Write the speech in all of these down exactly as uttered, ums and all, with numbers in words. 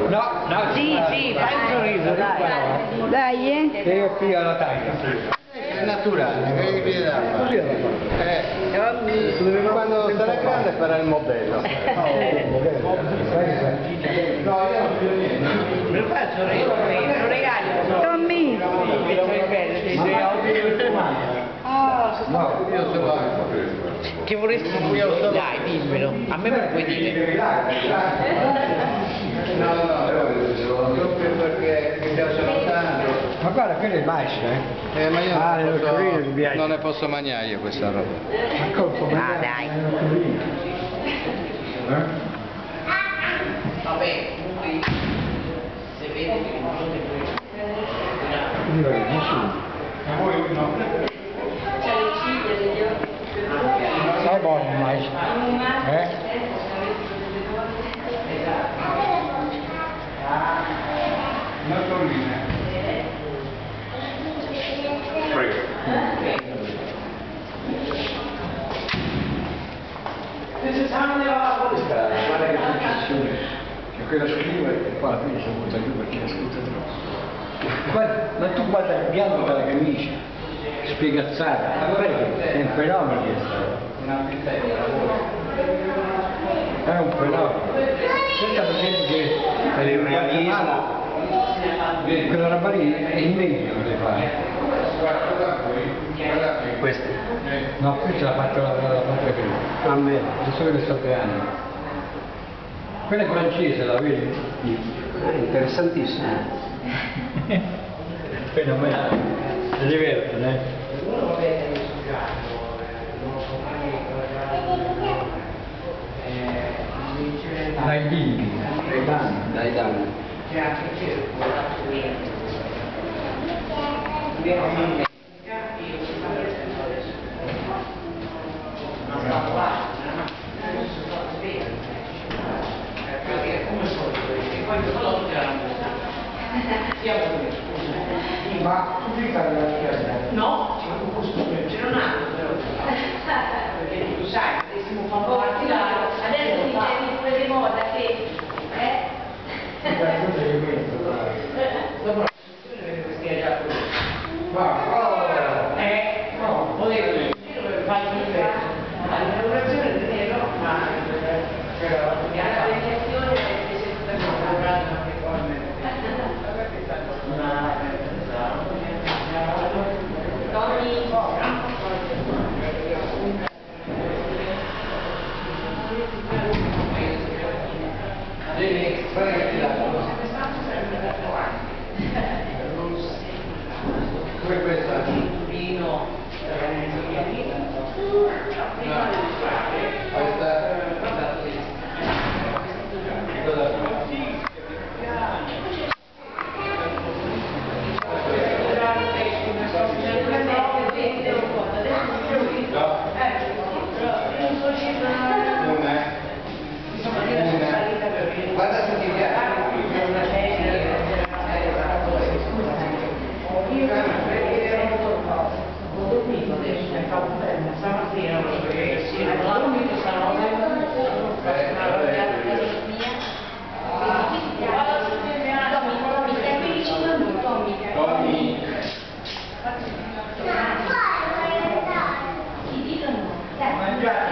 No, no, Sì, sì, fai un sorriso, dai. Dai, eh? che io qui alla taglia. È naturale, che viene da fare. Eh, quando sarà grande farà il modello. Me lo fai il sorriso, me lo regali. Tommy! No, io sono anche. Che vorresti dire? Dai, dimmelo. A me me lo puoi dire. No, no, proprio perché mi piacciono tanto. Ma guarda, quello è il mais, eh? Eh, ma io Ah, non, nello posso, Torino ti piace. non ne posso mangiare io questa roba. Ma come? Ah, dai. Vabbè, comunque, se vedi che non sono Io nessuno. Sai buono il mais? Eh? Guarda che successione, che quella scriva e poi alla fine si butta giù perché ascolta troppo. Guarda, ma tu guarda il bianco della camicia, spiegazzata, guarda che è un fenomeno questo. È un fenomeno. Pensa per esempio che per il realismo quella roba lì è il meglio che le fare. Questa? No, qui ce l'ha fatta la patria prima. A me, adesso che ne sto tre anni. Quella è francese, la vedi? Interessantissimo. Fenomenale. Si divertono, eh? Dai bimbi, dai danni. Dai, danni. Ma tu devi fare la chiesa? No, ce n'è un altro però. Perché tu sai, potessimo fare un po' particolare. Adesso mi viene pure di moda che eh? Dopo la discussione questi già qui. Ma, Eh, no, volevo dire, io faccio il pezzo. L'inaugurazione è no, ma La mediazione è invece tutta cosa. Tommy. Come questa? Vino. Guarda se ti piace. Stamattina perché sì, ho dormito stanotte. Tommy. mangiate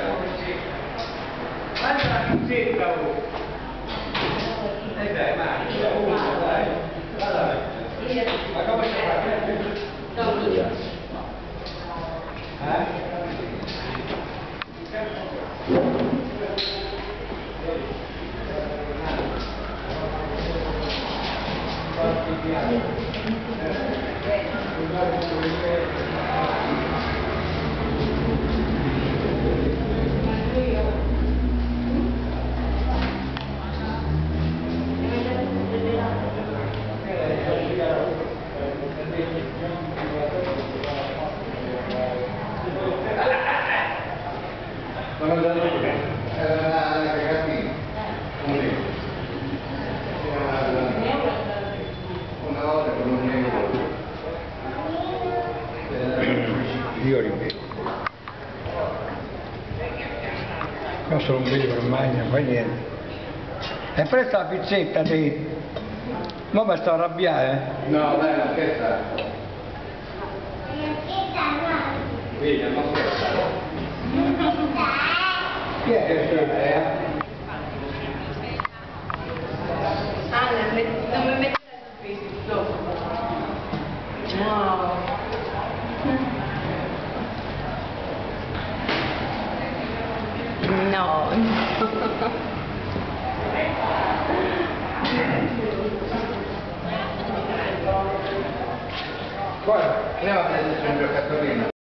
mangia la pizzetta oh. Eh dai, mangia, dai, dai. Ma come si fa? Eh? Io ripeto, non sono un bello per magna, fa niente. E presto la pizzetta te. Ma mi sto arrabbiando, eh? No, dai, non scherzare. Vedi, non scherzare. Chi è che è? Ah, non mi mettere su Facebook dopo. Wow. No. Guarda, andiamo a prendere un giocatorino.